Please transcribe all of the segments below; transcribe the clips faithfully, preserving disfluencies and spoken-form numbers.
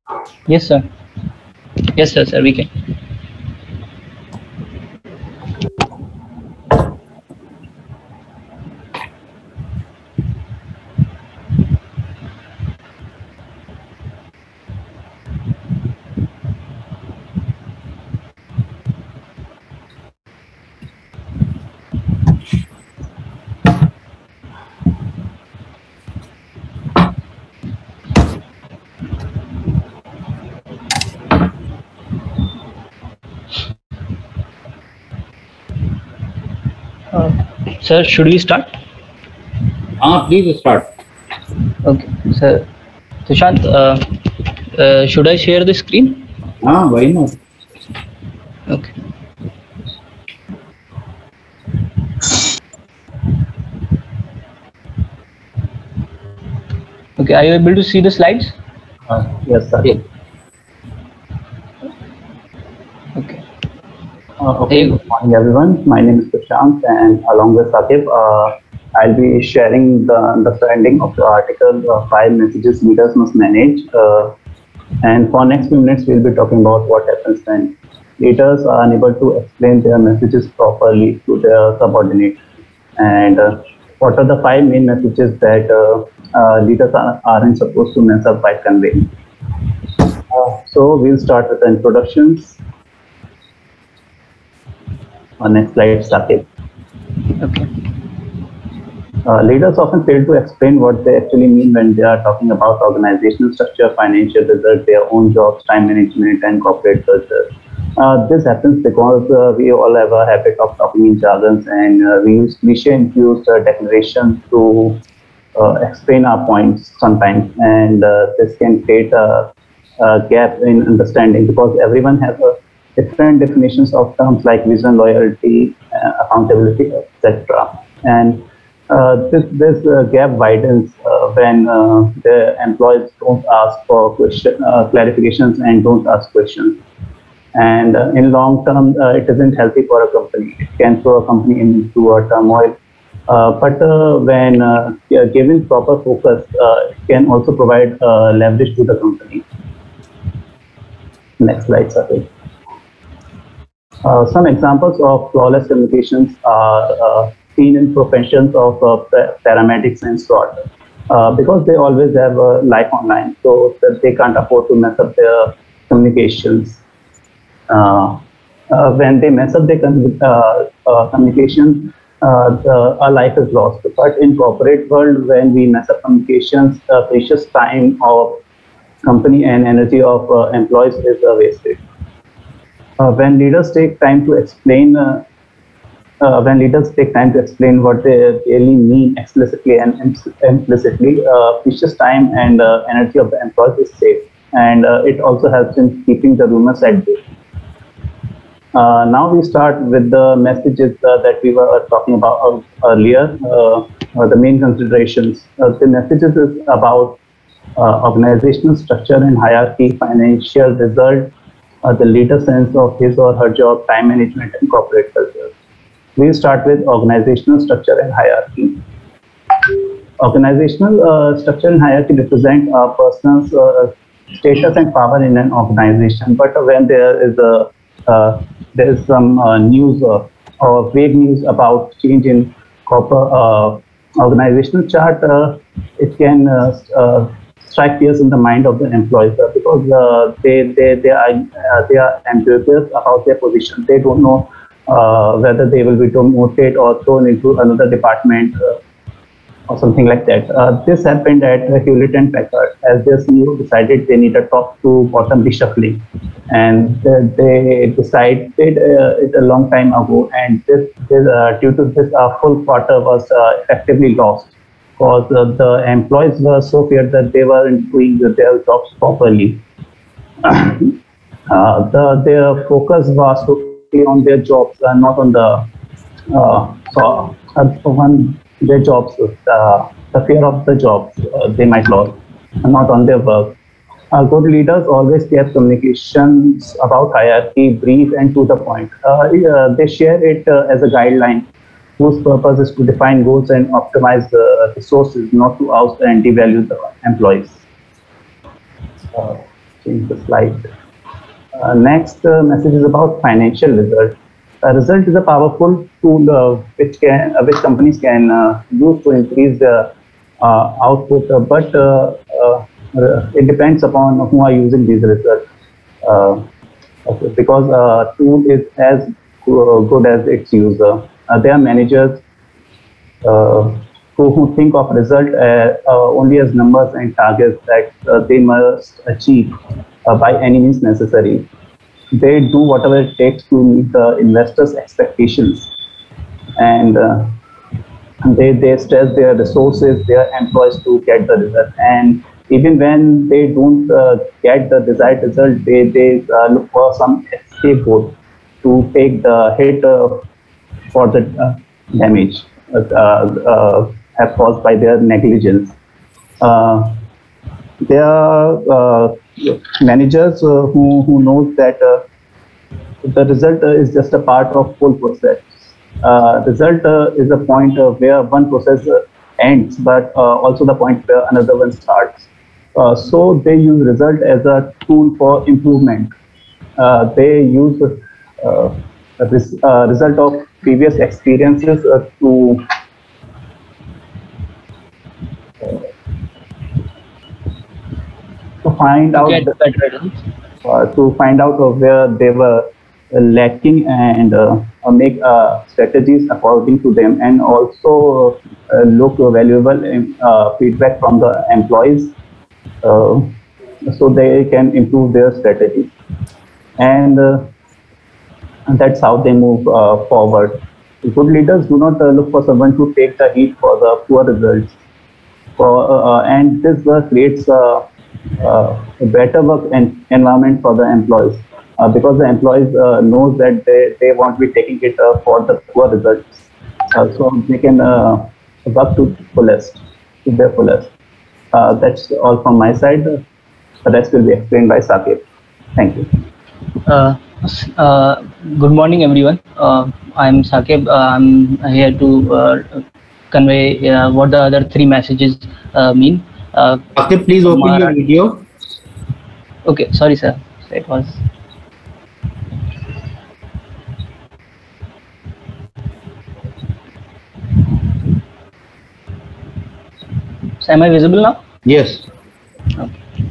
Yes, sir. Yes, sir, sir, we can. Uh, Sir, should we start? Ah, please start. Okay, sir. Sushant, uh, uh, should I share the screen? Ah, why not? Okay. Okay, are you able to see the slides? Uh, yes, sir. Yeah. Okay. Uh, There okay, you good go. morning, everyone. My name is Prashant, and along with Sakib, uh, I'll be sharing the understanding of the article uh, Five Messages Leaders Must Manage. Uh, and for next few minutes, we'll be talking about what happens when leaders are unable to explain their messages properly to their subordinates, and uh, what are the five main messages that uh, uh, leaders are, aren't supposed to mess up by conveying. Uh, so we'll start with the introductions. Uh, next slide, Sakib. Okay. Uh, leaders often fail to explain what they actually mean when they are talking about organizational structure, financial results, their own jobs, time management, and corporate culture. Uh, this happens because uh, we all have a habit of talking in jargons, and uh, we use cliche-infused uh, declarations to uh, explain our points sometimes, and uh, this can create a, a gap in understanding because everyone has a different definitions of terms like vision, loyalty, uh, accountability, et cetera. And uh, this this uh, gap widens uh, when uh, the employees don't ask for question uh, clarifications and don't ask questions. And uh, in long term, uh, it isn't healthy for a company. It can throw a company into a turmoil. Uh, but uh, when uh, yeah, given proper focus, uh, it can also provide uh, leverage to the company. Next slide, Satish. Uh, some examples of flawless communications are uh, seen in professions of uh, paramedics and SWAT uh, because they always have a life online, so that they can't afford to mess up their communications. Uh, uh, when they mess up their uh, uh, communication, uh, the, our life is lost. But in corporate world, when we mess up communications, uh, precious time of company and energy of uh, employees is uh, wasted. Uh, when leaders take time to explain, uh, uh, when leaders take time to explain what they really mean explicitly and implicitly, uh, precious time and uh, energy of the employees is saved, and uh, it also helps in keeping the rumors at bay. Uh, now we start with the messages uh, that we were talking about uh, earlier, uh, uh, the main considerations. Uh, the messages is about uh, organizational structure and hierarchy, financial result, uh, the leader sense of his or her job, time management, and corporate culture. We'll start with organizational structure and hierarchy. Organizational uh, structure and hierarchy represent a person's uh, status and power in an organization. But when there is a uh, there is some uh, news uh, or vague news about change in corporate uh, organizational chart, uh, it can uh, uh, strike fears in the mind of the employees uh, because uh, they they they are uh, they are ambiguous about their position. They don't know uh, whether they will be demoted or thrown into another department. Uh, or something like that. Uh, this happened at uh, Hewlett and Packard as their C E O decided they need a top to bottom reshuffling, and uh, they decided uh, it a long time ago. And this, this uh, due to this, uh, full quarter was uh, effectively lost because uh, the employees were so feared that they weren't doing their jobs properly. Uh, the their focus was totally on their jobs, uh, not on the uh, so, uh, one their jobs, uh, the fear of the jobs uh, they might lose, and not on their work. Uh, good leaders always keep communications about hierarchy brief and to the point. Uh, yeah, they share it uh, as a guideline whose purpose is to define goals and optimize the resources, not to oust and devalue the employees. Uh, change the slide. Uh, next uh, message is about financial result. A result is a powerful tool uh, which can uh, which companies can uh, use to increase their uh, output, uh, but uh, uh, it depends upon who are using these results. Uh, okay, because a tool is as good as its user. Uh, there are managers uh, who, who think of result uh, uh, only as numbers and targets that uh, they must achieve uh, by any means necessary. They do whatever it takes to meet the investors' expectations, and uh, they they stress their resources, their employees to get the result. And even when they don't uh, get the desired result, they they uh, look for some scapegoat to take the hit uh, for the uh, damage uh, uh, have caused by their negligence. Uh, there are uh, managers uh, who, who knows that uh, the result uh, is just a part of full process. Uh, result uh, is a point uh, where one process uh, ends, but uh, also the point where another one starts. Uh, so they use result as a tool for improvement. Uh, they use uh, this uh, result of previous experiences uh, to to find out Get the, better results. uh, to find out of where they were lacking and uh, uh, make uh, strategies according to them, and also uh, look valuable uh, feedback from the employees uh, so they can improve their strategies. And uh, that's how they move uh, forward. Good leaders do not uh, look for someone to take the heat for the poor results. For, uh, and this uh, creates uh, uh, a better work and environment for the employees, uh, because the employees uh, knows that they, they won't be taking it uh, for the poor results. Uh, so they can uh, work to fullest, to their fullest. Uh, that's all from my side. The rest will be explained by Saqib. Thank you. Uh, uh, good morning, everyone. Uh, I'm Saqib. Uh, I'm here to uh, convey uh, what the other three messages uh, mean. Uh, Saqib, please open your video. Okay, sorry, sir. It was. So am I visible now? Yes. Okay.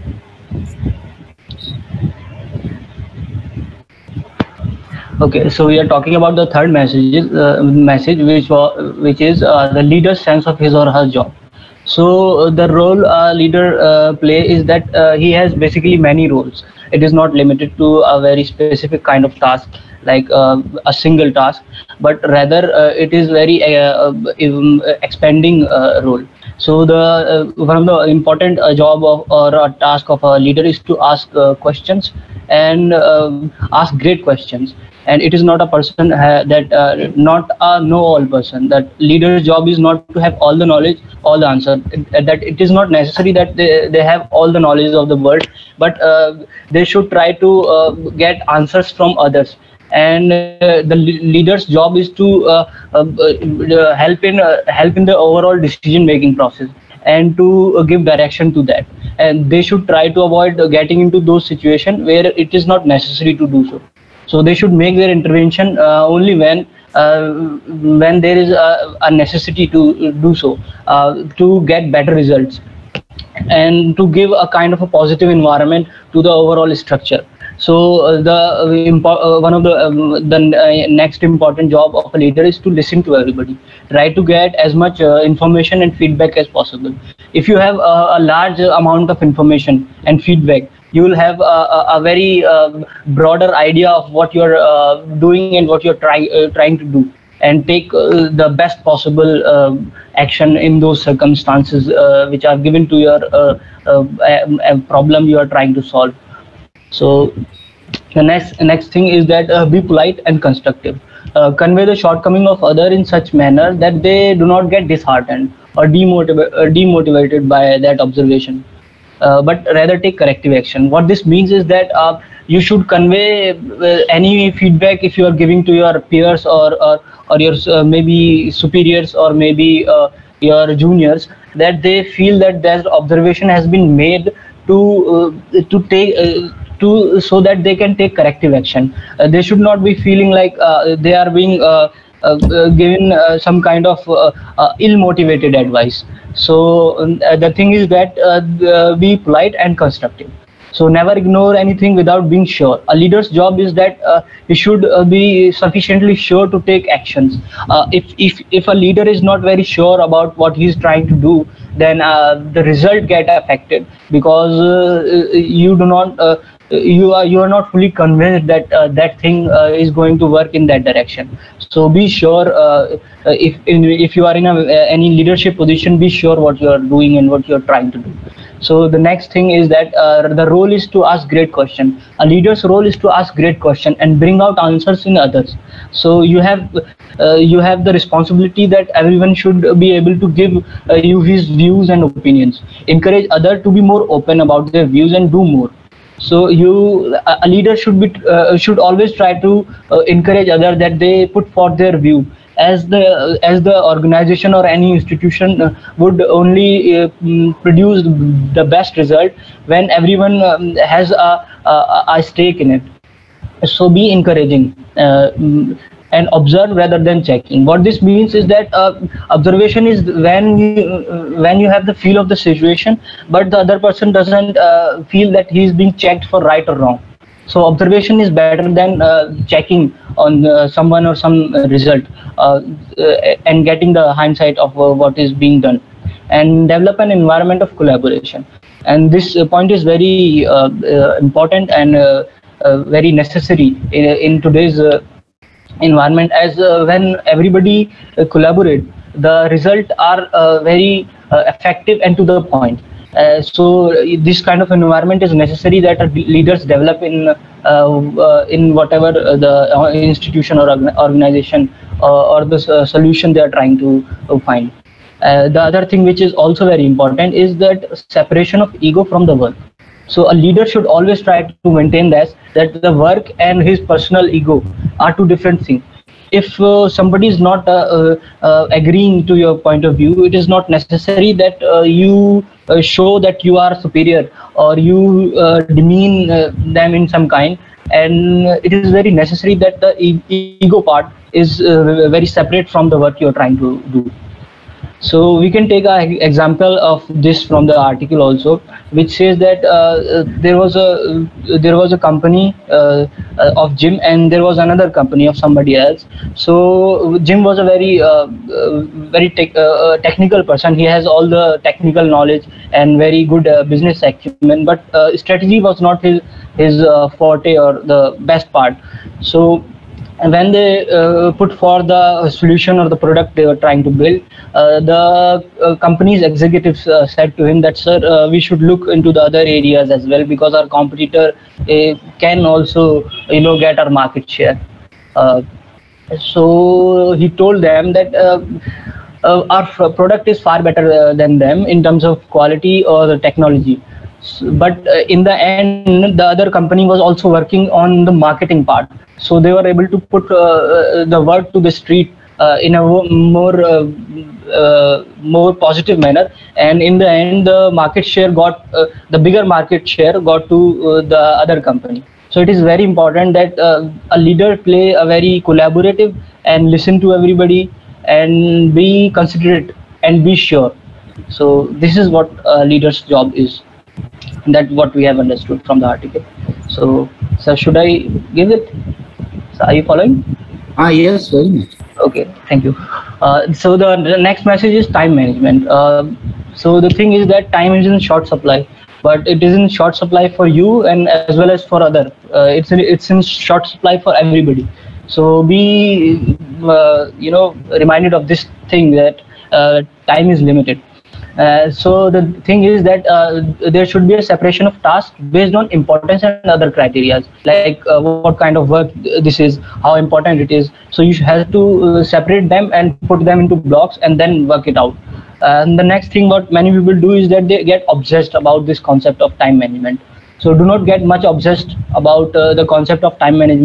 Okay, so we are talking about the third message, uh, message which was, which is uh, the leader's sense of his or her job. So uh, the role a leader uh, play is that uh, he has basically many roles. It is not limited to a very specific kind of task, like uh, a single task, but rather uh, it is very uh, uh, expanding uh, role. So the uh, one of the important uh, job of or a task of a leader is to ask uh, questions and uh, ask great questions. And it is not a person uh, that uh, not a know-all person. That leader's job is not to have all the knowledge, all the answer. It, that it is not necessary that they, they have all the knowledge of the world, but uh, they should try to uh, get answers from others. And uh, the leader's job is to uh, uh, help in uh, help in the overall decision-making process and to uh, give direction to that. And they should try to avoid uh, getting into those situations where it is not necessary to do so. So they should make their intervention uh, only when uh, when there is a, a necessity to do so, uh, to get better results and to give a kind of a positive environment to the overall structure. So uh, the uh, one of the um, the uh, next important job of a leader is to listen to everybody. Try to get as much uh, information and feedback as possible. If you have a, a large amount of information and feedback, you will have a, a, a very uh, broader idea of what you're uh, doing and what you're trying uh, trying to do, and take uh, the best possible uh, action in those circumstances uh, which are given to your uh, uh, a, a problem you are trying to solve. So the next next thing is that uh, be polite and constructive. Uh, convey the shortcoming of other in such manner that they do not get disheartened or demotiva- uh, demotivated by that observation. Uh, but rather take corrective action. What this means is that uh, you should convey uh, any feedback if you are giving to your peers or or, or your uh, maybe superiors or maybe uh, your juniors, that they feel that that observation has been made to uh, to take uh, to so that they can take corrective action. Uh, they should not be feeling like uh, they are being uh, uh, uh, given uh, some kind of uh, uh, ill-motivated advice. So um, uh, the thing is that uh, uh, be polite and constructive. So never ignore anything without being sure. A leader's job is that uh, he should uh, be sufficiently sure to take actions. Uh, if if if a leader is not very sure about what he's trying to do, then uh, the result get affected, because uh, you do not uh, you are you are not fully convinced that uh, that thing uh, is going to work in that direction. So be sure, uh, if in, if you are in a, any leadership position, be sure what you are doing and what you are trying to do. So the next thing is that uh, the role is to ask great question. A leader's role is to ask great question and bring out answers in others. So you have uh, you have the responsibility that everyone should be able to give uh, you his views and opinions. Encourage others to be more open about their views and do more. So you, a leader should be uh, should always try to uh, encourage others that they put forth their view. As the as the organization or any institution uh, would only uh, produce the best result when everyone um, has a, a, a stake in it. So be encouraging uh, and observe rather than checking. What this means is that uh, observation is when you uh, when you have the feel of the situation, but the other person doesn't uh, feel that he is being checked for right or wrong. So observation is better than uh, checking on uh, someone or some uh, result uh, uh, and getting the hindsight of uh, what is being done. And develop an environment of collaboration. And this uh, point is very uh, uh, important and uh, uh, very necessary in, in today's uh, environment, as uh, when everybody uh, collaborate, the results are uh, very uh, effective and to the point. Uh, so this kind of environment is necessary that uh, leaders develop in uh, uh, in whatever uh, the institution or organization uh, or the uh, solution they are trying to uh, find. Uh, the other thing which is also very important is that separation of ego from the work. So a leader should always try to maintain that that the work and his personal ego are two different things. If uh, somebody is not uh, uh, uh, agreeing to your point of view, it is not necessary that uh, you uh, show that you are superior or you uh, demean uh, them in some kind. And it is very necessary that the e ego part is uh, very separate from the work you are trying to do. So we can take an example of this from the article also, which says that uh, there was a there was a company uh, of Jim and there was another company of somebody else. So Jim was a very uh, very tech, uh, technical person. He has all the technical knowledge and very good uh, business acumen, but uh, strategy was not his his uh, forte or the best part. So and when they uh, put for the solution or the product they were trying to build, uh, the uh, company's executives uh, said to him that, sir, uh, we should look into the other areas as well, because our competitor uh, can also, you know, get our market share. Uh, so he told them that uh, uh, our product is far better uh, than them in terms of quality or the technology. But uh, in the end, the other company was also working on the marketing part. So they were able to put uh, the word to the street uh, in a more uh, uh, more positive manner. And in the end, the market share got, uh, the bigger market share got to uh, the other company. So it is very important that uh, a leader play a very collaborative and listen to everybody and be considerate and be sure. So this is what a leader's job is. That's what we have understood from the article. So, sir, should I give it? So are you following? Ah, yes, very much. Okay, thank you. Uh, so the, the next message is time management. Uh, so the thing is that time is in short supply, but it is in short supply for you and as well as for other. Uh, it's in, it's in short supply for everybody. So be uh, you know reminded of this thing that uh, time is limited. Uh, so the thing is that uh, there should be a separation of tasks based on importance and other criteria, like uh, what kind of work this is, how important it is. So you have to uh, separate them and put them into blocks and then work it out. And the next thing what many people do is that they get obsessed about this concept of time management. So do not get much obsessed about uh, the concept of time management.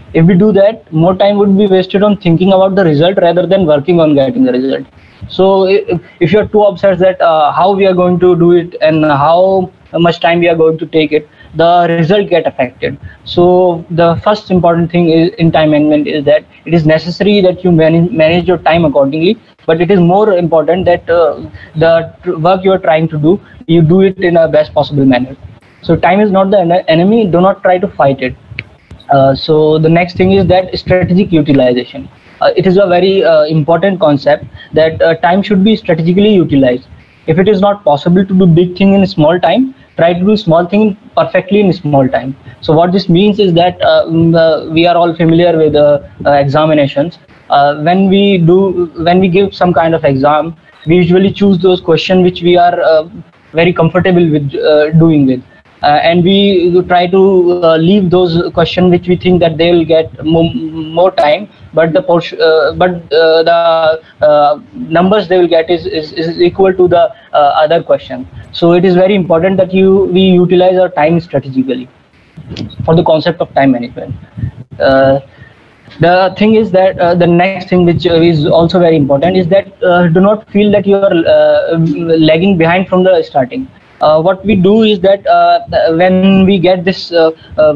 If we do that, more time would be wasted on thinking about the result rather than working on getting the result. So if, if you're too obsessed that uh, how we are going to do it and how much time we are going to take it, the result get affected. So the first important thing is in time management is that it is necessary that you manage, manage your time accordingly, but it is more important that uh, the work you are trying to do, you do it in a best possible manner. So time is not the en- enemy, do not try to fight it. Uh, so the next thing is that strategic utilization. Uh, it is a very uh, important concept that uh, time should be strategically utilized. If it is not possible to do big thing in small time, try to do small thing perfectly in small time. So what this means is that uh, mm, uh, we are all familiar with uh, uh, examinations. Uh, when we do, when we give some kind of exam, we usually choose those questions which we are uh, very comfortable with uh, doing with. Uh, and we try to uh, leave those questions which we think that they will get more, more time, but the portion, uh, but uh, the uh, numbers they will get is, is, is equal to the uh, other question. So it is very important that you we utilize our time strategically for the concept of time management. Uh, the thing is that uh, the next thing which uh, is also very important is that uh, do not feel that you are uh, lagging behind from the starting. Uh, what we do is that uh, when we get this uh, uh,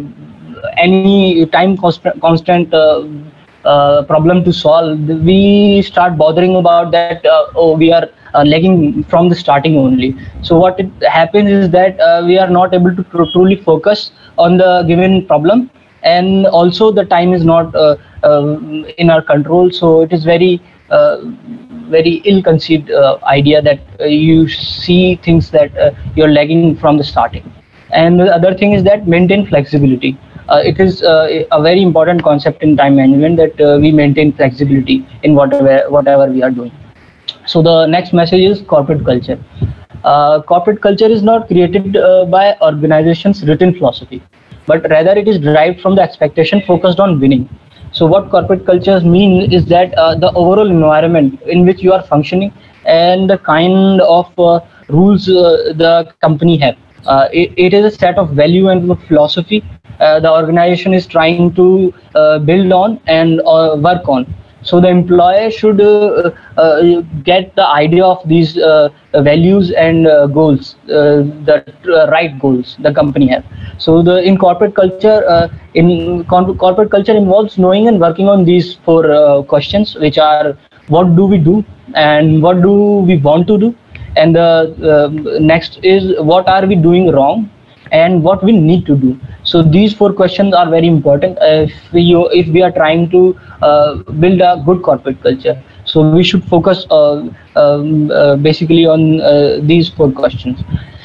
any time constant, constant uh, uh, problem to solve, we start bothering about that. Uh, oh, we are uh, lagging from the starting only. So what it happens is that uh, we are not able to tr- truly focus on the given problem, and also the time is not uh, uh, in our control. So it is very uh, very ill-conceived uh, idea that uh, you see things that uh, you're lagging from the starting. And the other thing is that maintain flexibility. Uh, it is uh, a very important concept in time management that uh, we maintain flexibility in whatever whatever we are doing. So the next message is corporate culture. Uh, corporate culture is not created uh, by organizations' written philosophy, but rather it is derived from the expectation focused on winning. So what corporate cultures mean is that uh, the overall environment in which you are functioning and the kind of uh, rules uh, the company have. Uh, it, it is a set of value and philosophy uh, the organization is trying to uh, build on and uh, work on. So the employer should uh, uh, get the idea of these uh, values and uh, goals, uh, the uh, right goals the company has. So the in corporate culture, uh, in con- corporate culture involves knowing and working on these four uh, questions, which are what do we do and what do we want to do, and the uh, next is what are we doing wrong and what we need to do. So these four questions are very important uh, if we if we are trying to uh, build a good corporate culture. So we should focus uh, um, uh, basically on uh, these four questions.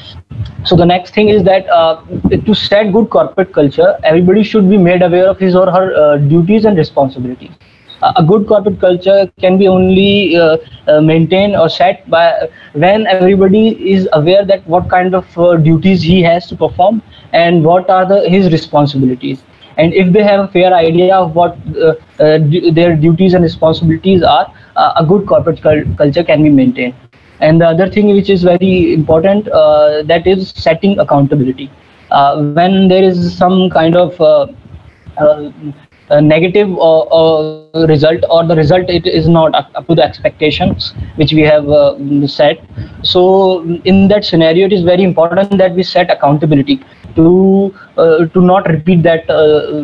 So the next thing is that uh, to set good corporate culture, everybody should be made aware of his or her uh, duties and responsibilities. Uh, a good corporate culture can be only uh, uh, maintained or set by when everybody is aware that what kind of uh, duties he has to perform and what are the his responsibilities. And if they have a fair idea of what uh, uh, d- their duties and responsibilities are, uh, a good corporate cul- culture can be maintained. And the other thing which is very important, uh, that is setting accountability. Uh, when there is some kind of uh, uh, a negative uh, uh, result, or the result it is not up up to the expectations which we have uh, set. So in that scenario, it is very important that we set accountability to uh, to not repeat that uh,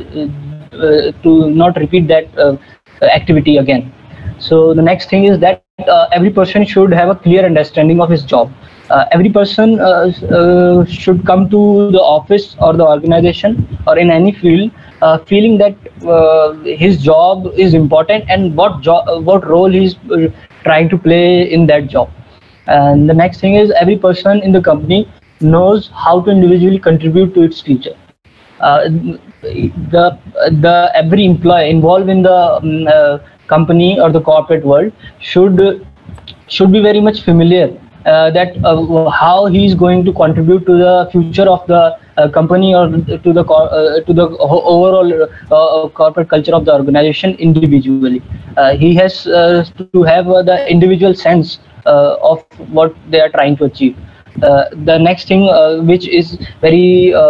uh, to not repeat that uh, activity again. So the next thing is that uh, every person should have a clear understanding of his job. Uh, every person uh, uh, should come to the office or the organization or in any field uh, feeling that uh, his job is important and what job, what role he's uh, trying to play in that job. And the next thing is every person in the company knows how to individually contribute to its future. Uh, the the every employee involved in the um, uh, company or the corporate world should should be very much familiar uh, that uh, how he is going to contribute to the future of the uh, company or to the co- uh, to the ho- overall uh, corporate culture of the organization individually. Uh, he has uh, to have uh, the individual sense uh, of what they are trying to achieve. Uh, the next thing uh, which is very uh,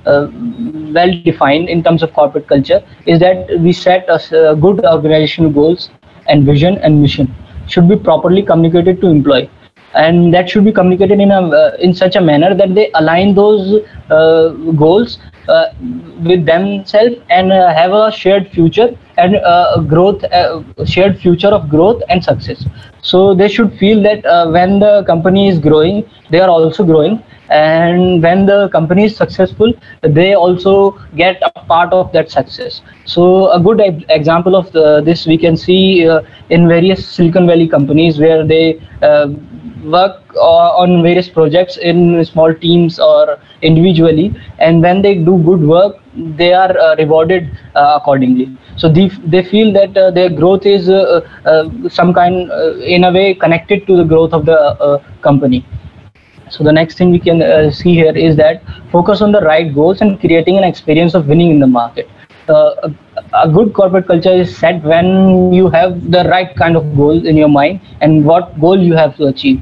uh, well defined in terms of corporate culture is that we set a uh, good organizational goals and vision and mission should be properly communicated to employee, and that should be communicated in a uh, in such a manner that they align those uh, goals uh, with themselves and uh, have a shared future and uh, growth uh, shared future of growth and success. So they should feel that uh, when the company is growing, they are also growing, and when the company is successful, they also get a part of that success. So a good e- example of the, this we can see uh, in various Silicon Valley companies where they uh, work uh, on various projects in small teams or individually, and when they do good work, they are uh, rewarded uh, accordingly. So they, they feel that uh, their growth is uh, uh, some kind uh, in a way connected to the growth of the uh, company. So the next thing we can uh, see here is that focus on the right goals and creating an experience of winning in the market. Uh, a, a good corporate culture is set when you have the right kind of goal in your mind and what goal you have to achieve.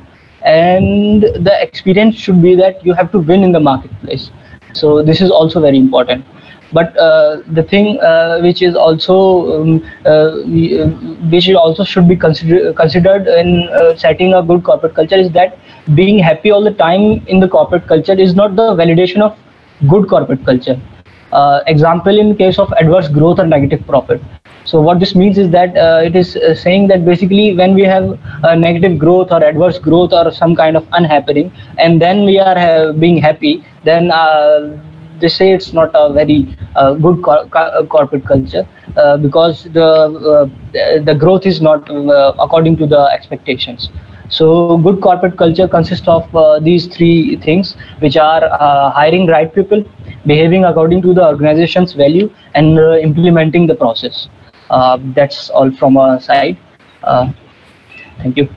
And the experience should be that you have to win in the marketplace. So this is also very important. But uh, the thing uh, which is also um, uh, we- uh, which is also should be consider- considered in uh, setting a good corporate culture is that being happy all the time in the corporate culture is not the validation of good corporate culture. Uh, example, in case of adverse growth or negative profit. So what this means is that uh, it is uh, saying that basically when we have a negative growth or adverse growth or some kind of unhappening, and then we are uh, being happy, then uh, they say it's not a very uh, good cor- co- corporate culture uh, because the uh, the growth is not uh, according to the expectations. So good corporate culture consists of uh, these three things, which are uh, hiring right people, behaving according to the organization's value, and uh, implementing the process. Uh, that's all from our side. Uh, thank you.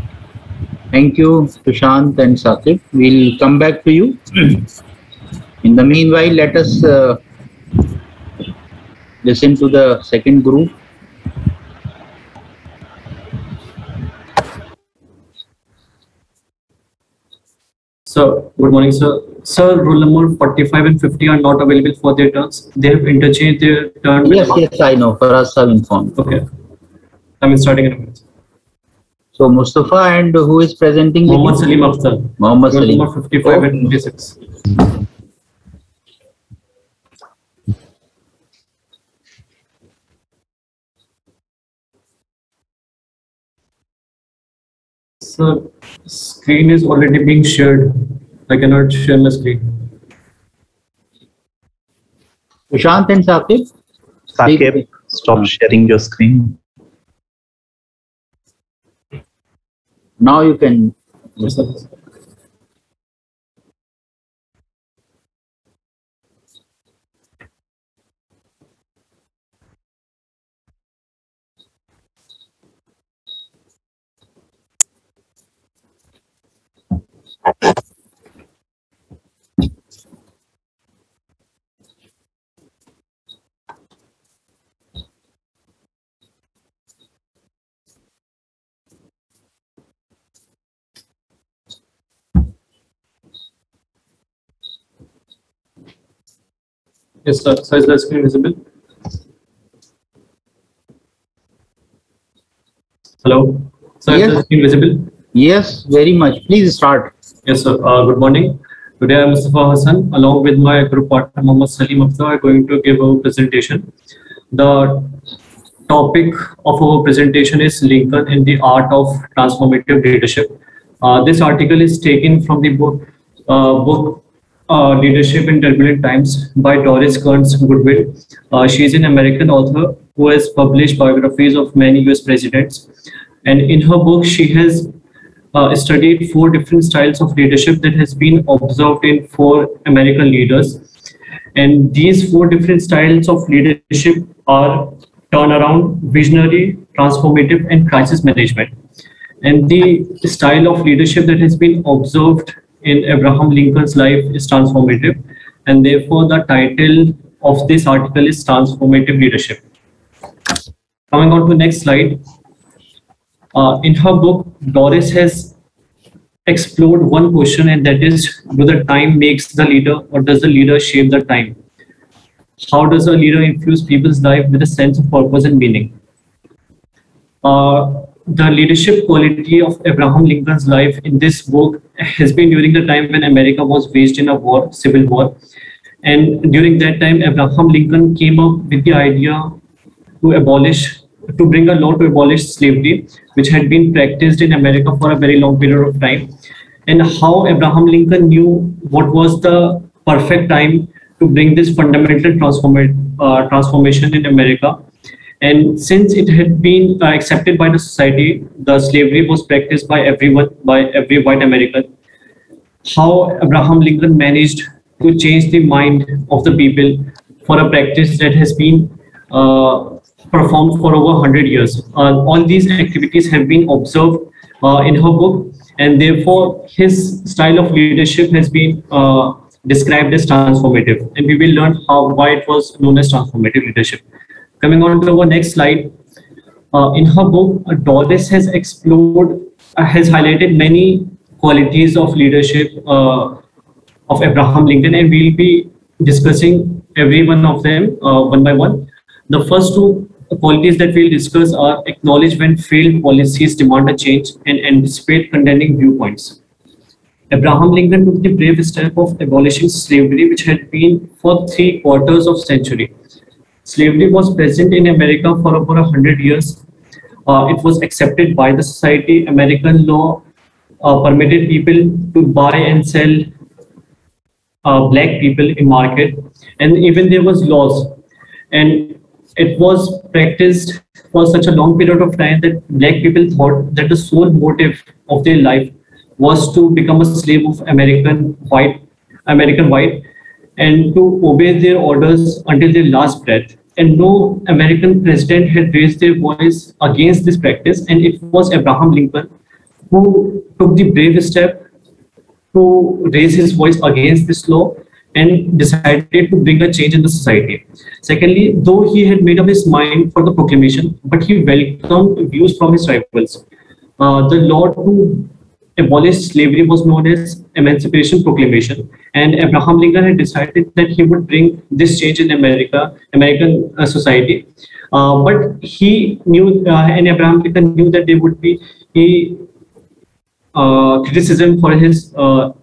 Thank you, Sushant and Sakib. We'll come back to you. In the meanwhile, let us uh, listen to the second group. So, good morning, sir. Sir, rule number forty-five and fifty are not available for their turns. They have interchanged their turn. with Yes, the- yes, I know. Faraz have informed. Okay. I'm starting in a minute. So Mustafa and who is presenting? with Mohammed you? Salim Afzal. Mohammed Rule Salim. number fifty-five and fifty-six. Sir, screen is already being shared. I cannot share my screen. Sushant and Sakib. Sakib, stop sharing your screen. Now you can. Yes, sir. Yes, sir. So is the screen visible? Hello? Sir, is Yes. the screen visible? Yes, very much. Please start. Yes, sir. Uh, good morning. Today I am Mustafa Hassan, along with my group partner Mohammed Salim Afzal, are going to give a presentation. The topic of our presentation is Lincoln in the Art of Transformative Leadership. Uh, this article is taken from the book, uh, book uh, Leadership in Turbulent Times by Doris Kearns Goodwin. Uh, she is an American author who has published biographies of many U S presidents. And in her book, she has uh, studied four different styles of leadership that has been observed in four American leaders. And these four different styles of leadership are turnaround, visionary, transformative, and crisis management. And the style of leadership that has been observed in Abraham Lincoln's life is transformative. And therefore, the title of this article is Transformative Leadership. Coming on to the next slide. Uh, in her book, Doris has explored one question, and that is, do the time makes the leader, or does the leader shape the time? How does a leader influence people's life with a sense of purpose and meaning? Uh, the leadership quality of Abraham Lincoln's life in this book has been during the time when America was waged in a war, civil war. And during that time, Abraham Lincoln came up with the idea to abolish, to bring a law to abolish slavery, which had been practiced in America for a very long period of time. And how Abraham Lincoln knew what was the perfect time to bring this fundamental transform uh, transformation in America. And since it had been uh, accepted by the society, the slavery was practiced by everyone, by every white American. How Abraham Lincoln managed to change the mind of the people for a practice that has been uh, performed for over one hundred years. Uh, all these activities have been observed uh, in her book, and therefore his style of leadership has been uh, described as transformative. And we will learn how why it was known as transformative leadership. Coming on to our next slide, uh, in her book, uh, Doris has explored, uh, has highlighted many qualities of leadership uh, of Abraham Lincoln, and we'll be discussing every one of them uh, one by one. The first two qualities that we'll discuss are acknowledge when failed policies demand a change and anticipate contending viewpoints. Abraham Lincoln took the brave step of abolishing slavery, which had been for three quarters of century. Slavery was present in America for over a hundred years. Uh, it was accepted by the society. American law uh, permitted people to buy and sell uh, black people in market, and even there was laws. And it was practiced for such a long period of time that black people thought that the sole motive of their life was to become a slave of American white, American white, and to obey their orders until their last breath. And no American president had raised their voice against this practice, and it was Abraham Lincoln who took the brave step to raise his voice against this law and decided to bring a change in the society. Secondly, though he had made up his mind for the proclamation, but he welcomed views from his rivals. Uh, the law to abolish slavery was known as Emancipation Proclamation, and Abraham Lincoln had decided that he would bring this change in America, American uh, society. Uh, but he knew, uh, and Abraham Lincoln knew that there would be a uh, criticism for his uh,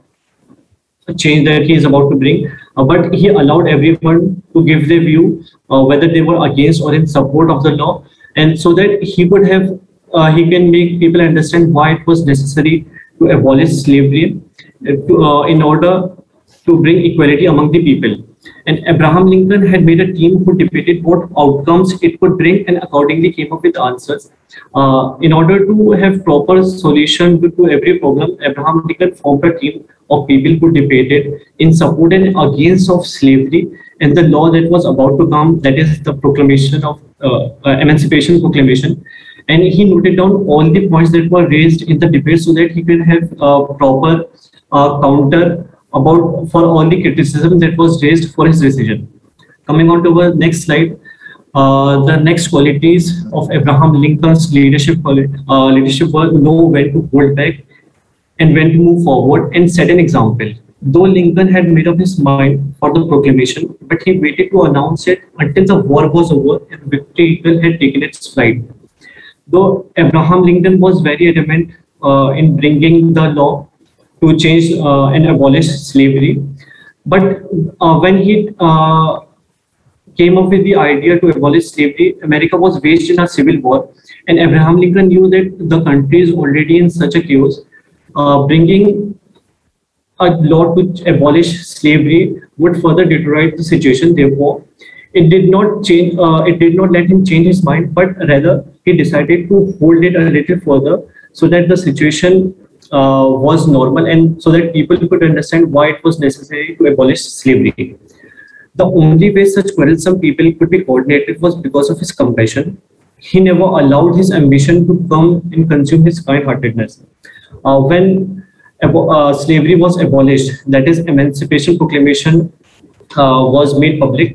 change that he is about to bring. Uh, but he allowed everyone to give their view, uh, whether they were against or in support of the law, and so that he would have, uh, he can make people understand why it was necessary to abolish slavery uh, to, uh, in order to bring equality among the people. And Abraham Lincoln had made a team who debated what outcomes it could bring and accordingly came up with answers. Uh, in order to have proper solution to, to every problem, Abraham Lincoln formed a team of people who debated in support and against of slavery and the law that was about to come, that is the proclamation of uh, uh, Emancipation Proclamation. And he noted down all the points that were raised in the debate so that he can have a proper uh, counter about for all the criticism that was raised for his decision. Coming on to our next slide, uh, the next qualities of Abraham Lincoln's leadership uh, leadership were know when to hold back and when to move forward and set an example. Though Lincoln had made up his mind for the proclamation, but he waited to announce it until the war was over and Victory Eagle had taken its flight. Though Abraham Lincoln was very adamant uh, in bringing the law to change uh, and abolish slavery, but uh, when he uh, came up with the idea to abolish slavery, America was waged in a civil war, and Abraham Lincoln knew that the country is already in such a chaos. Uh, bringing a law to abolish slavery would further deteriorate the situation. Therefore, it did not change. Uh, it did not let him change his mind, but rather he decided to hold it a little further so that the situation uh, was normal and so that people could understand why it was necessary to abolish slavery. The only way such quarrelsome people could be coordinated was because of his compassion. He never allowed his ambition to come and consume his kind-heartedness. Uh, when uh, slavery was abolished, that is, Emancipation Proclamation uh, was made public,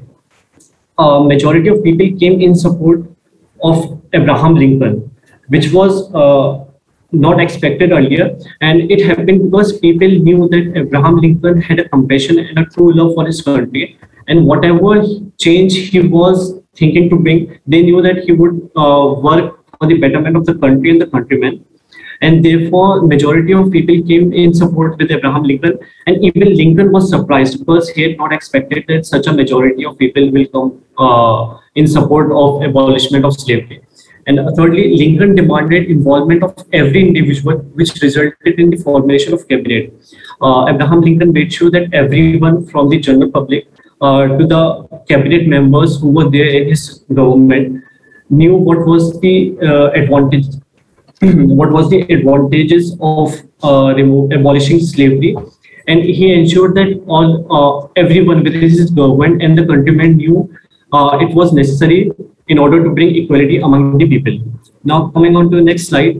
a majority of people came in support of Abraham Lincoln, which was uh, not expected earlier, and it happened because people knew that Abraham Lincoln had a compassion and a true love for his country, and whatever change he was thinking to bring, they knew that he would uh, work for the betterment of the country and the countrymen. And therefore, majority of people came in support with Abraham Lincoln, and even Lincoln was surprised because he had not expected that such a majority of people will come uh, in support of abolishment of slavery. And thirdly, Lincoln demanded involvement of every individual, which resulted in the formation of cabinet. Uh, Abraham Lincoln made sure that everyone from the general public uh, to the cabinet members who were there in his government knew what was the uh, advantage, what was the advantages of uh, remove, abolishing slavery, and he ensured that all uh, everyone within his government and the countrymen knew uh, it was necessary in order to bring equality among the people. Now, coming on to the next slide,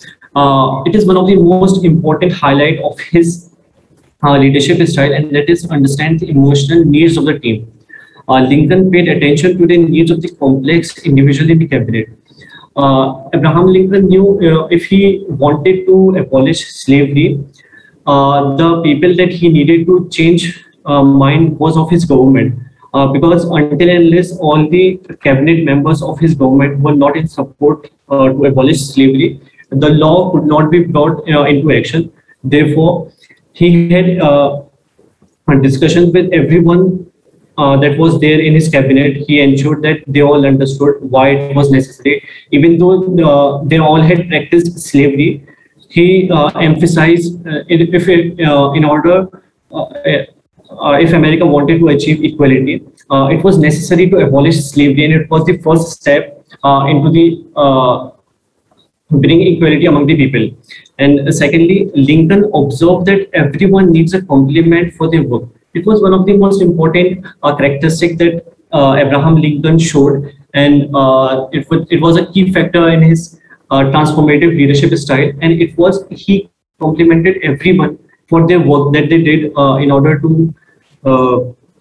uh, it is one of the most important highlight of his uh, leadership style, and that is to understand the emotional needs of the team. Uh, Lincoln paid attention to the needs of the complex individual in the cabinet. Uh, Abraham Lincoln knew uh, if he wanted to abolish slavery, uh, the people that he needed to change uh, mind was of his government. Uh, because until and unless all the cabinet members of his government were not in support uh, to abolish slavery, the law could not be brought uh, into action. Therefore, he had uh, a discussion with everyone uh, that was there in his cabinet. He ensured that they all understood why it was necessary. Even though uh, they all had practiced slavery, he uh, emphasized uh, if it, uh, in order uh, Uh, if America wanted to achieve equality, uh, it was necessary to abolish slavery, and it was the first step uh, into the uh, bringing equality among the people. And uh, secondly, Lincoln observed that everyone needs a compliment for their work. It was one of the most important uh, characteristics that uh, Abraham Lincoln showed, and uh, it was it was a key factor in his uh, transformative leadership style. And it was he complimented everyone for their work that they did uh, in order to uh,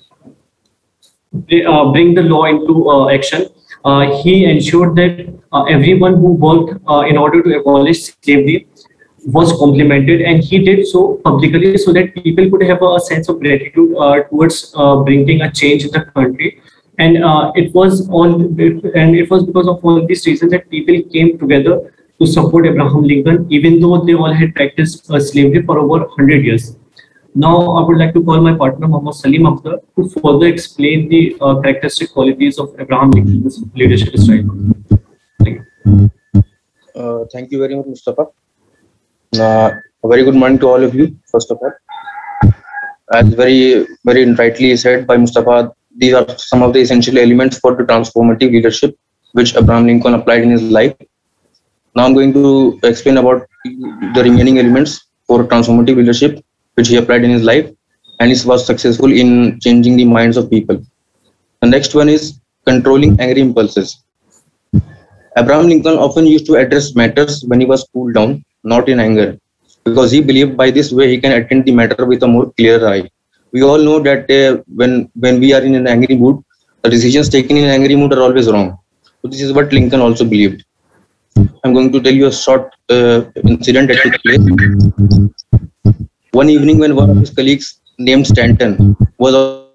they, uh, bring the law into uh, action. Uh, he ensured that uh, everyone who worked uh, in order to abolish slavery was complimented, and he did so publicly so that people could have a sense of gratitude uh, towards uh, bringing a change in the country. And uh, it was all, and it was because of all these reasons that people came together to support Abraham Lincoln, even though they all had practiced uh, slavery for over one hundred years. Now, I would like to call my partner, Mohammad Salim Akhtar, to further explain the uh, characteristic qualities of Abraham Lincoln's leadership style. Thank you. Uh, thank you very much, Mustafa. Uh, a very good morning to all of you, first of all. As very, very rightly said by Mustafa, these are some of the essential elements for the transformative leadership which Abraham Lincoln applied in his life. Now I'm going to explain about the remaining elements for transformative leadership which he applied in his life, and he was successful in changing the minds of people. The next one is controlling angry impulses. Abraham Lincoln often used to address matters when he was cooled down, not in anger, because he believed by this way he can attend the matter with a more clear eye. We all know that uh, when, when we are in an angry mood, the decisions taken in an angry mood are always wrong. So this is what Lincoln also believed. I'm going to tell you a short uh, incident that took place. One evening when one of his colleagues named Stanton was